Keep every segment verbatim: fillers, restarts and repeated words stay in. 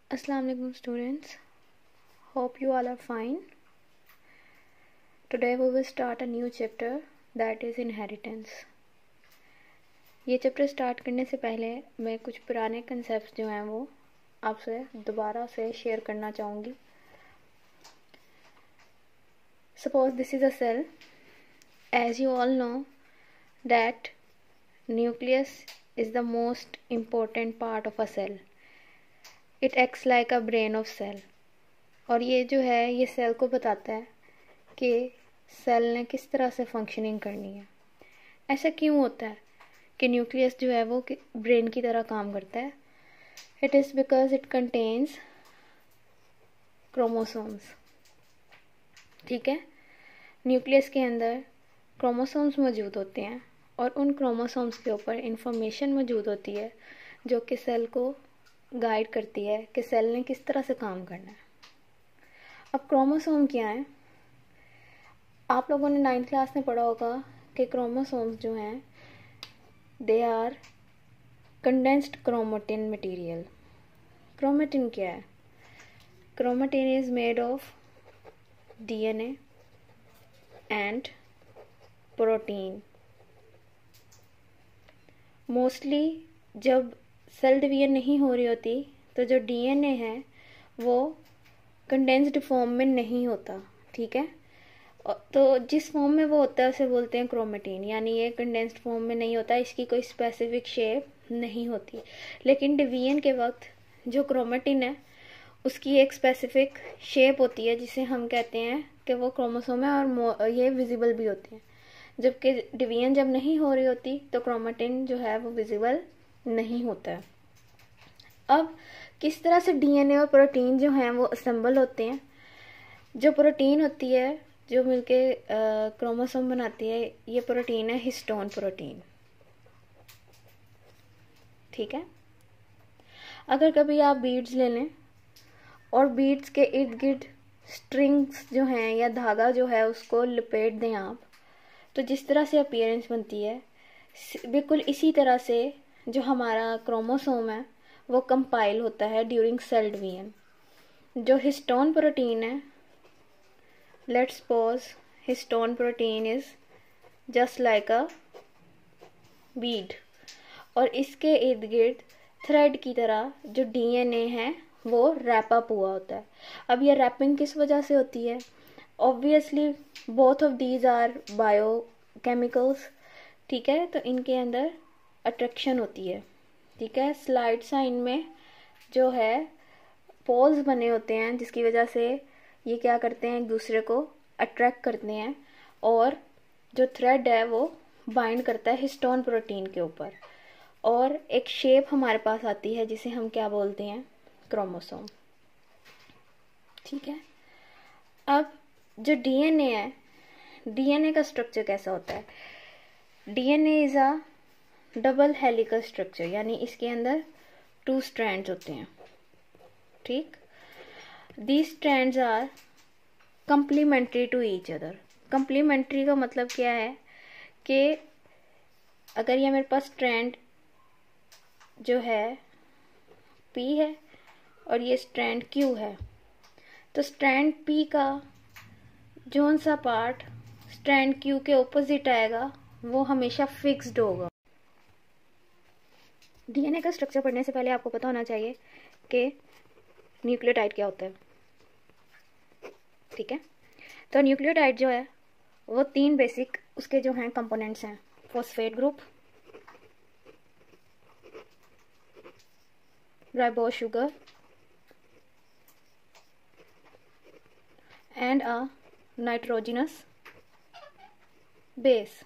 Assalamu alaikum students. Hope you all are fine. Today we will start a new chapter that is inheritance. ये chapter start करने से पहले मैं कुछ पुराने कंसेप्ट जो हैं वो आपसे दोबारा से शेयर करना चाहूँगी. Suppose this is a cell. As you all know that nucleus is the most important part of a cell. It acts like a brain of cell. और ये जो है ये सेल को बताता है कि सेल ने किस तरह से फंक्शनिंग करनी है. ऐसा क्यों होता है कि न्यूक्लियस जो है वो ब्रेन की तरह काम करता है? It is because it contains chromosomes. ठीक है, न्यूक्लियस के अंदर क्रोमोसोम्स मौजूद होते हैं और उन क्रोमोसोम्स के ऊपर इंफॉर्मेशन मौजूद होती है जो कि सेल को गाइड करती है कि सेल ने किस तरह से काम करना है. अब क्रोमोसोम क्या है? आप लोगों ने नाइन्थ क्लास में पढ़ा होगा कि क्रोमोसोम्स जो हैं they are condensed chromatin material. Chromatin क्या है? Chromatin is made of DNA and protein. Mostly जब सेल डिवीजन नहीं हो रही होती तो जो डीएनए है वो कंडेंस्ड फॉर्म में नहीं होता. ठीक है, तो जिस फॉर्म में वो होता है उसे बोलते हैं क्रोमेटिन. यानी ये कंडेंस्ड फॉर्म में नहीं होता, इसकी कोई स्पेसिफिक शेप नहीं होती. लेकिन डिवीजन के वक्त जो क्रोमेटिन है उसकी एक स्पेसिफिक शेप होती है जिसे हम कहते हैं कि वो क्रोमोसोम है और ये विजिबल भी होती है. जबकि डिवीजन जब नहीं हो रही होती तो क्रोमेटिन जो है वो विजिबल नहीं होता है. अब किस तरह से डीएनए और प्रोटीन जो हैं वो असेंबल होते हैं? जो प्रोटीन होती है जो मिलके क्रोमोसोम बनाती है, ये प्रोटीन है हिस्टोन प्रोटीन. ठीक है, अगर कभी आप बीड्स ले लें और बीड्स के इर्द गिर्द स्ट्रिंग्स जो हैं या धागा जो है उसको लपेट दें आप, तो जिस तरह से अपीयरेंस बनती है बिल्कुल इसी तरह से जो हमारा क्रोमोसोम है वो कंपाइल होता है ड्यूरिंग सेल डिवीजन. जो हिस्टोन प्रोटीन है, let's suppose histone protein is just like a bead और इसके इर्द गिर्द थ्रेड की तरह जो डीएनए है वो रैप अप हुआ होता है. अब ये रैपिंग किस वजह से होती है? Obviously both of these are biochemicals. ठीक है, तो इनके अंदर अट्रैक्शन होती है. ठीक है, स्लाइड साइन में जो है पोल्स बने होते हैं जिसकी वजह से ये क्या करते हैं, एक दूसरे को अट्रैक्ट करते हैं और जो थ्रेड है वो बाइंड करता है हिस्टोन प्रोटीन के ऊपर और एक शेप हमारे पास आती है जिसे हम क्या बोलते हैं, क्रोमोसोम. ठीक है, अब जो डीएनए है, डीएनए का स्ट्रक्चर कैसा होता है? DNA is a double helical structure, यानी इसके अंदर टू स्ट्रैंड्स होते हैं. ठीक, these strands are complementary to each other. Complementary का मतलब क्या है कि अगर ये मेरे पास स्ट्रैंड जो है P है और ये स्ट्रैंड Q है, तो स्ट्रैंड P का जोन सा पार्ट स्ट्रैंड Q के ऑपोजिट आएगा वो हमेशा फिक्स्ड होगा. डीएनए का स्ट्रक्चर पढ़ने से पहले आपको पता होना चाहिए कि न्यूक्लियोटाइड क्या होता है. ठीक है, तो न्यूक्लियोटाइड जो है वो तीन बेसिक उसके जो हैं कंपोनेंट्स हैं. Phosphate group, ribose sugar and a nitrogenous base.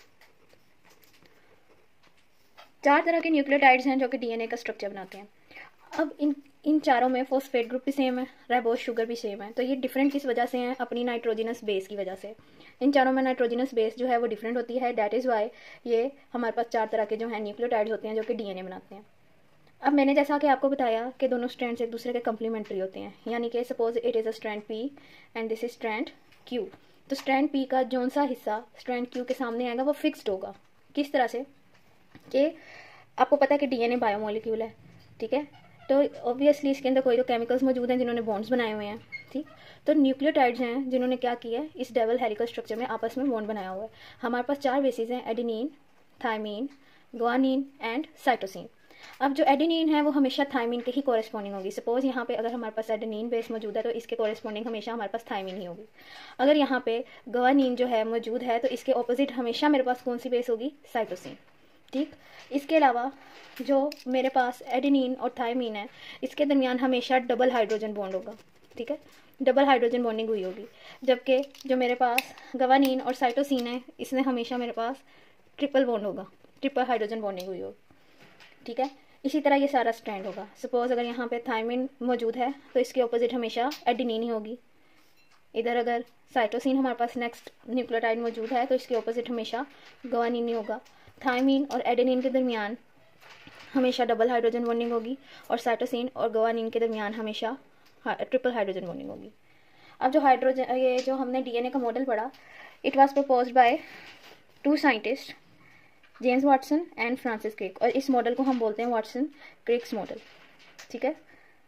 चार तरह के न्यूक्लियोटाइड्स हैं जो कि डीएनए का स्ट्रक्चर बनाते हैं. अब इन इन चारों में फॉस्फेट ग्रुप भी सेम है, राइबोज शुगर भी सेम है. तो ये डिफरेंट किस वजह से हैं? अपनी नाइट्रोजनस बेस की वजह से. इन चारों में नाइट्रोजनस बेस जो है वो डिफरेंट होती है. दैट इज़ वाई ये हमारे पास चार तरह के जो हैं न्यूक्लियोटाइड्स होते हैं जो कि डीएनए बनाते हैं. अब मैंने जैसा कि आपको बताया कि दोनों स्ट्रैंड्स एक दूसरे के कंप्लीमेंट्री होते हैं. यानी कि suppose it is a strand P and this is strand Q. तो स्ट्रैंड P का जोन सा हिस्सा स्ट्रैंड Q के सामने आएगा वो फिक्स्ड होगा. किस तरह से कि आपको पता है कि डीएनए बायोमोलिक्यूल है. ठीक है, तो ऑब्वियसली इसके अंदर कोई तो केमिकल्स मौजूद हैं जिन्होंने बॉन्ड्स बनाए हुए हैं, ठीक। तो न्यूक्लियोटाइड्स हैं जिन्होंने क्या किया है, इस डबल हेलिकल स्ट्रक्चर में आपस में बॉन्ड बनाया हुआ है। हमारे पास चार बेसिस हैं, adenine, thymine, guanine and cytosine. अब जो एडेनिन है वो हमेशा थायमीन के ही कॉरेस्पॉन्डिंग होगी। सपोज यहाँ पे अगर हमारे पास एडेनिन बेस मौजूद है तो इसके कॉरेस्पॉन्डिंग हमेशा हमारे पास थायमीन ही होगी। अगर यहाँ पे ग्वानिन जो है मौजूद है तो इसके ऑपोजिट हमेशा मेरे पास कौन सी बेस होगी, साइटोसिन, ठीक। इसके अलावा जो मेरे पास एडेनिन और थायमीन है इसके दरमियान हमेशा डबल हाइड्रोजन बॉन्ड होगा, ठीक है, डबल हाइड्रोजन बॉन्डिंग हुई होगी। जबकि जो मेरे पास ग्वानिन और साइटोसिन है इसमें हमेशा मेरे पास ट्रिपल बॉन्ड होगा, ट्रिपल हाइड्रोजन बॉन्डिंग हुई होगी, ठीक है। इसी तरह ये सारा स्ट्रैंड होगा। सपोज अगर यहाँ पे थायमीन मौजूद है तो इसके ऑपोजिट हमेशा एडेनिन ही होगी। इधर अगर साइटोसिन हमारे पास नेक्स्ट न्यूक्लियोटाइड मौजूद है तो इसके ऑपोजिट हमेशा ग्वानिन ही होगा। थायमीन और एडेनिन के दरमियान हमेशा डबल हाइड्रोजन बॉन्डिंग होगी और साइटोसिन और ग्वानिन के दरमियान हमेशा ट्रिपल हाइड्रोजन बॉन्डिंग होगी। अब जो हाइड्रोजन ये जो हमने डीएनए का मॉडल पढ़ा, it was proposed by two scientist, James Watson and Francis Crick, और इस मॉडल को हम बोलते हैं वाटसन क्रिक्स मॉडल, ठीक है।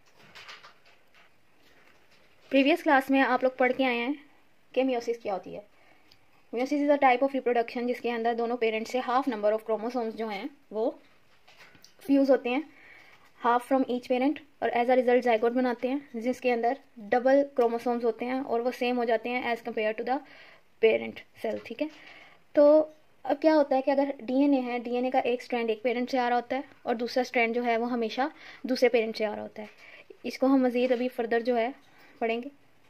प्रीवियस क्लास में आप लोग पढ़ के आए हैं कि मियोसिस क्या होती है। Meiosis is a type of reproduction जिसके अंदर दोनों पेरेंट्स से हाफ नंबर ऑफ क्रोमोसोम्स जो हैं वो फ्यूज होते हैं, हाफ फ्रॉम ईच पेरेंट, और एज अ रिजल्ट जाइगोट बनाते हैं जिसके अंदर डबल क्रोमोसोम्स होते हैं और वो सेम हो जाते हैं as compare to the parent cell, ठीक है। तो अब क्या होता है कि अगर डीएनए है, डीएनए का एक स्ट्रैंड एक पेरेंट से आ रहा होता है और दूसरा स्ट्रैंड जो है वो हमेशा दूसरे पेरेंट से आ रहा होता है। इसको हम मज़ीद अभी फर्दर जो है पढ़ेंगे।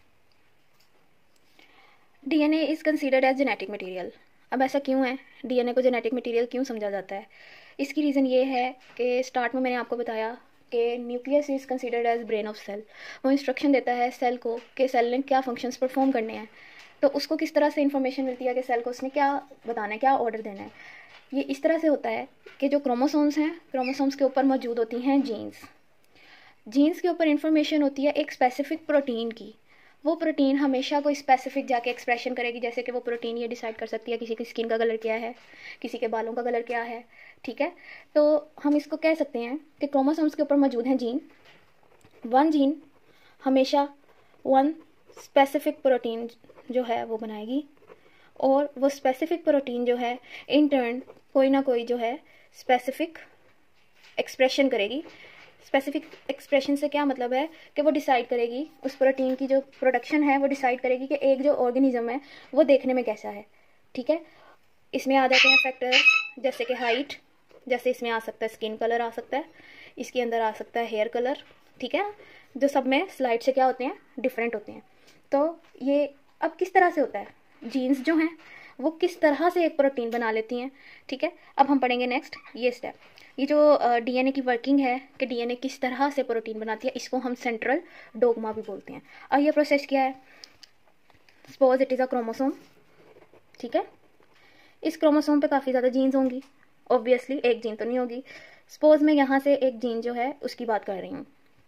DNA is considered as genetic material. अब ऐसा क्यों है, डीएनए को जेनेटिक मटेरियल क्यों समझा जाता है? इसकी रीज़न ये है कि स्टार्ट में मैंने आपको बताया कि nucleus is considered as brain of cell. वो इंस्ट्रक्शन देता है सेल को कि सेल ने क्या फंक्शंस परफॉर्म करने हैं, तो उसको किस तरह से इन्फॉर्मेशन मिलती है कि सेल को उसने क्या बताना है, क्या ऑर्डर देना है। ये इस तरह से होता है कि जो क्रोमोसोम्स हैं, क्रोमोसोम्स के ऊपर मौजूद होती हैं जीन्स। जीन्स के ऊपर इंफॉर्मेशन होती है एक स्पेसिफिक प्रोटीन की। वो प्रोटीन हमेशा कोई स्पेसिफिक जाके एक्सप्रेशन करेगी, जैसे कि वो प्रोटीन ये डिसाइड कर सकती है किसी की स्किन का कलर क्या है, किसी के बालों का कलर क्या है, ठीक है। तो हम इसको कह सकते हैं कि क्रोमोसोम्स के ऊपर मौजूद हैं जीन। वन जीन हमेशा वन स्पेसिफिक प्रोटीन जो है वो बनाएगी और वो स्पेसिफिक प्रोटीन जो है इन टर्न कोई ना कोई जो है स्पेसिफिक एक्सप्रेशन करेगी। स्पेसिफिक एक्सप्रेशन से क्या मतलब है कि वो डिसाइड करेगी, उस प्रोटीन की जो प्रोडक्शन है वो डिसाइड करेगी कि एक जो ऑर्गेनिज्म है वो देखने में कैसा है, ठीक है। इसमें आ जाते हैं फैक्टर जैसे कि हाइट, जैसे इसमें आ सकता है स्किन कलर आ सकता है, इसके अंदर आ सकता है हेयर कलर, ठीक है, जो सब में स्लाइड से क्या होते हैं, डिफरेंट होते हैं। तो ये अब किस तरह से होता है, जीन्स जो हैं वो किस तरह से एक प्रोटीन बना लेती हैं, ठीक है। अब हम पढ़ेंगे नेक्स्ट ये स्टेप, ये जो डीएनए की वर्किंग है कि डीएनए किस तरह से प्रोटीन बनाती है, इसको हम सेंट्रल डोगमा भी बोलते हैं। अब ये प्रोसेस क्या है, suppose it is a chromosome, ठीक है। इस क्रोमोसोम पे काफ़ी ज़्यादा जीन्स होंगी, ऑब्वियसली एक जीन तो नहीं होगी। सपोज मैं यहाँ से एक जीन जो है उसकी बात कर रही हूँ।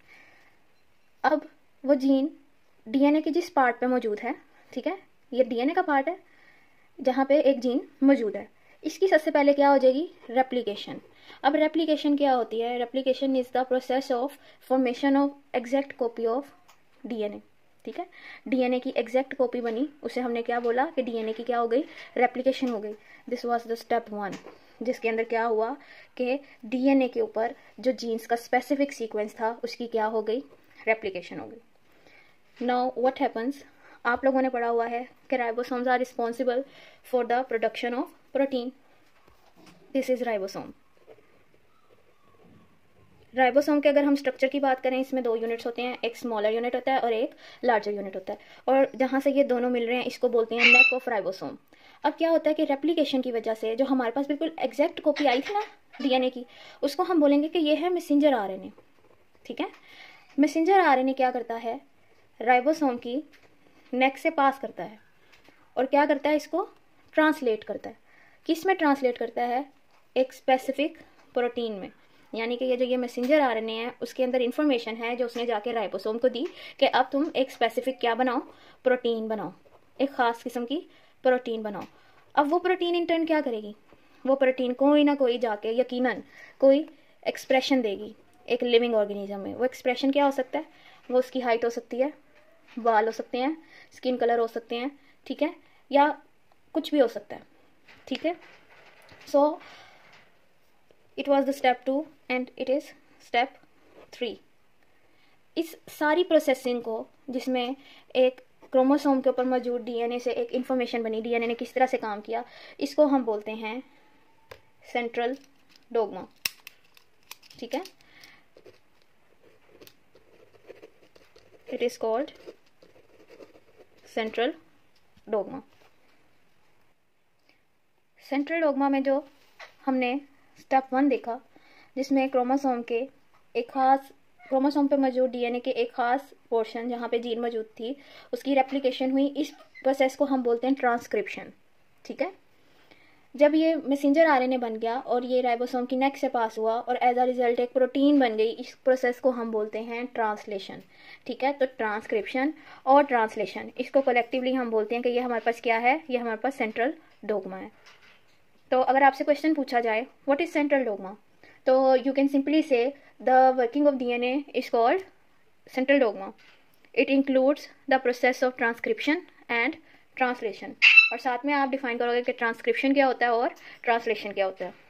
अब वो जीन डीएनए के जिस पार्ट पे मौजूद है, ठीक है, ये डीएनए का पार्ट है जहाँ पे एक जीन मौजूद है, इसकी सबसे पहले क्या हो जाएगी, रेप्लिकेशन। अब रेप्लिकेशन क्या होती है, replication is the process of formation of exact copy of DNA, ठीक है। डीएनए की एग्जैक्ट कॉपी बनी, उसे हमने क्या बोला कि डीएनए की क्या हो गई, रेप्लिकेशन हो गई। This was the step one, जिसके अंदर क्या हुआ कि डीएनए के ऊपर जो जीन्स का स्पेसिफिक सीक्वेंस था उसकी क्या हो गई, रेप्लिकेशन हो गई। नाउ व्हाट हैपन्स, आप लोगों ने पढ़ा हुआ है कि ribosomes are responsible for the production of protein. This is ribosome. Ribosome के अगर हम स्ट्रक्चर की बात करें, इसमें दो यूनिट्स होते हैं, एक स्मॉलर यूनिट होता है और एक लार्जर यूनिट होता है, और जहाँ से ये दोनों मिल रहे हैं इसको बोलते हैं नेक ऑफ राइबोसोम। अब क्या होता है कि रेप्लिकेशन की वजह से जो हमारे पास बिल्कुल एग्जैक्ट कॉपी आई थी ना डीएनए की, उसको हम बोलेंगे कि ये है मैसेंजर आरएनए, ठीक है। मैसेंजर आरएनए क्या करता है, राइबोसोम की नेक से पास करता है और क्या करता है, इसको ट्रांसलेट करता है। किस में ट्रांसलेट करता है, एक स्पेसिफिक प्रोटीन में। यानी कि ये जो ये मैसेंजर आरएनए है उसके अंदर इंफॉर्मेशन है जो उसने जाके राइबोसोम को दी कि अब तुम एक स्पेसिफिक क्या बनाओ, प्रोटीन बनाओ, एक ख़ास किस्म की प्रोटीन बनाओ। अब वो प्रोटीन इन टर्न क्या करेगी, वो प्रोटीन कोई ना कोई जाके यकीनन कोई एक्सप्रेशन देगी, एक लिविंग ऑर्गेनिज्म में। वो एक्सप्रेशन क्या हो सकता है, वो उसकी हाइट हो सकती है, बाल हो सकते हैं, स्किन कलर हो सकते हैं, ठीक है, या कुछ भी हो सकता है, ठीक है। So it was the step two and it is step three. इस सारी प्रोसेसिंग को, जिसमें एक क्रोमोसोम के ऊपर मौजूद डीएनए से एक इंफॉर्मेशन बनी, डीएनए ने किस तरह से काम किया, इसको हम बोलते हैं सेंट्रल डोग्मा, ठीक है। It is called central dogma. Central dogma में जो हमने स्टेप वन देखा, जिसमें क्रोमोसोम के एक खास क्रोमोसोम पे मौजूद डीएनए के एक खास पोर्शन जहाँ पे जीन मौजूद थी, उसकी रेप्लिकेशन हुई, इस प्रोसेस को हम बोलते हैं ट्रांसक्रिप्शन, ठीक है। जब ये मैसेंजर आरएनए बन गया और ये राइबोसोम की नेक से पास हुआ और एज अ रिजल्ट एक प्रोटीन बन गई, इस प्रोसेस को हम बोलते हैं ट्रांसलेशन, ठीक है। तो ट्रांसक्रिप्शन और ट्रांसलेशन, इसको कलेक्टिवली हम बोलते हैं कि ये हमारे पास क्या है, ये हमारे पास सेंट्रल डोग्मा है। तो अगर आपसे क्वेश्चन पूछा जाए व्हाट इज सेंट्रल डोग्मा, तो you can simply say the working of DNA is called central dogma. It includes the process of transcription and translation, और साथ में आप डिफाइन करोगे कि ट्रांसक्रिप्शन क्या होता है और ट्रांसलेशन क्या होता है।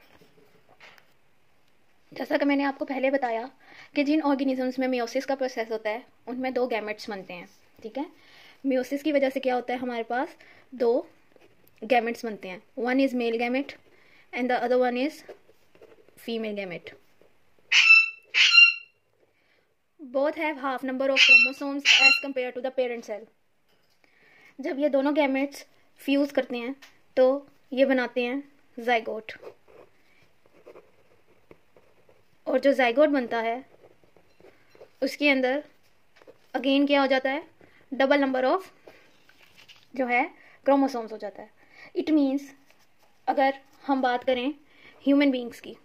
जैसा कि मैंने आपको पहले बताया कि जिन ऑर्गेनिजम्स में मियोसिस का प्रोसेस होता है, उनमें दो गैमेट्स बनते हैं, ठीक है। मियोसिस की वजह से क्या होता है, हमारे पास दो गैमेट्स बनते हैं, one is male gamete and the other one is female gamete. Both have half number of chromosomes as compare to the parent cell. जब ये दोनों गैमेट्स फ्यूज करते हैं तो ये बनाते हैं जाइगोट, और जो जाइगोट बनता है उसके अंदर अगेन क्या हो जाता है, डबल नंबर ऑफ जो है क्रोमोसोम्स हो जाता है। इट मीन्स अगर हम बात करें ह्यूमन बीइंग्स की,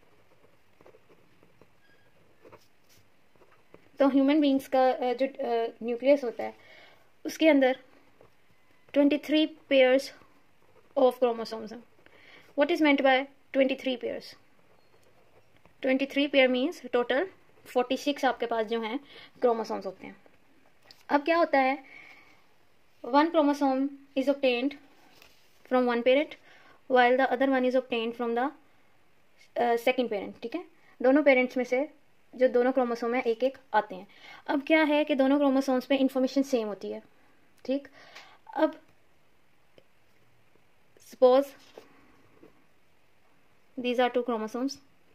तो ह्यूमन बीइंग्स का जो न्यूक्लियस होता है उसके अंदर twenty-three pairs of chromosomes हैं। What is meant by twenty-three pairs? twenty-three pair means total forty-six आपके पास जो हैं क्रोमोसोम्स होते हैं। अब क्या होता है, one chromosome is obtained from one parent while the other one is obtained from the uh, second parent, ठीक है। दोनों पेरेंट्स में से जो दोनों क्रोमोसोम है एक एक आते हैं। अब क्या है कि दोनों क्रोमोसोम्स पे इंफॉर्मेशन सेम होती है, ठीक। अब suppose these are two chromosomes,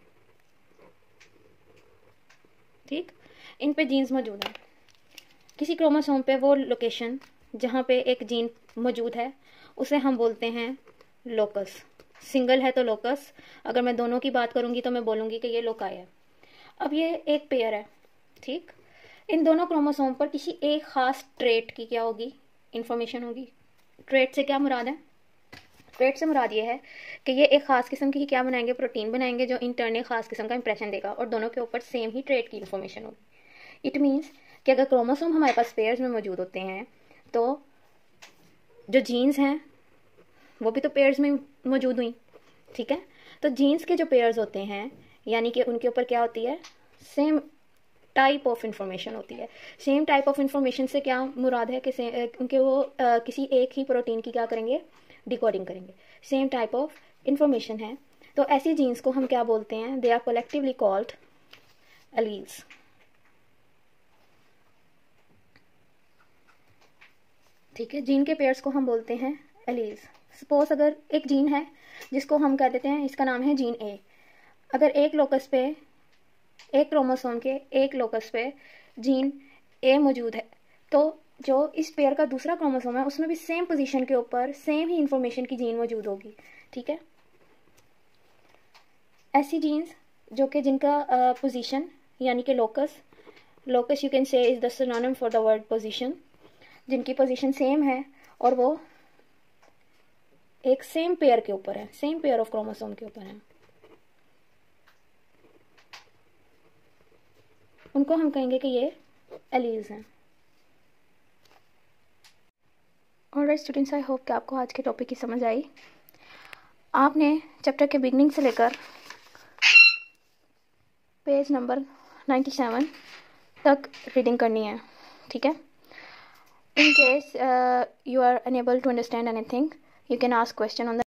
ठीक, इन पे जीन्स मौजूद हैं। किसी क्रोमोसोम पे वो लोकेशन जहाँ पे एक जीन मौजूद है उसे हम बोलते हैं लोकस। सिंगल है तो लोकस, अगर मैं दोनों की बात करूँगी तो मैं बोलूँगी कि ये लोकाई है। अब ये एक पेयर है, ठीक। इन दोनों क्रोमोसोम पर किसी एक खास ट्रेट की क्या होगी, इंफॉर्मेशन होगी। ट्रेट से क्या मुराद है, ट्रेट से मुराद ये है कि ये एक खास किस्म की क्या बनाएंगे, प्रोटीन बनाएंगे जो इंटरन एक खास किस्म का इंप्रेशन देगा, और दोनों के ऊपर सेम ही ट्रेट की इंफॉर्मेशन होगी। इट मीन्स कि अगर क्रोमोसोम हमारे पास पेयर्स में मौजूद होते हैं तो जो जीन्स हैं वो भी तो पेयर्स में मौजूद हुई, ठीक है। तो जीन्स के जो पेयर्स होते हैं यानी कि उनके ऊपर क्या होती है, सेम टाइप ऑफ इंफॉर्मेशन होती है। सेम टाइप ऑफ इंफॉर्मेशन से क्या मुराद है कि उनके वो आ, किसी एक ही प्रोटीन की क्या करेंगे, डिकोडिंग करेंगे। सेम टाइप ऑफ इंफॉर्मेशन है, तो ऐसी जीन्स को हम क्या बोलते हैं, they are collectively called alleles, ठीक है। जीन के पेयर्स को हम बोलते हैं एलील्स। सपोज अगर एक जीन है जिसको हम कह देते हैं, इसका नाम है जीन ए। अगर एक लोकस पे, एक क्रोमोसोम के एक लोकस पे जीन ए मौजूद है, तो जो इस पेयर का दूसरा क्रोमोसोम है उसमें भी सेम पोजीशन के ऊपर सेम ही इंफॉर्मेशन की जीन मौजूद होगी, ठीक है। ऐसी जीन्स जो कि जिनका पोजीशन यानी कि locus, locus you can say is the synonym for the word position, जिनकी पोजीशन सेम है और वो एक सेम पेयर के ऊपर है, सेम पेयर ऑफ क्रोमोसोम के ऊपर है, उनको हम कहेंगे कि ये एलील्स हैं। ऑलराइट स्टूडेंट्स, आई होप कि आपको आज के टॉपिक की समझ आई। आपने चैप्टर के बिगनिंग से लेकर पेज नंबर नाइन्टी सेवन तक रीडिंग करनी है, ठीक है। In case you are unable to understand anything, you can ask question on the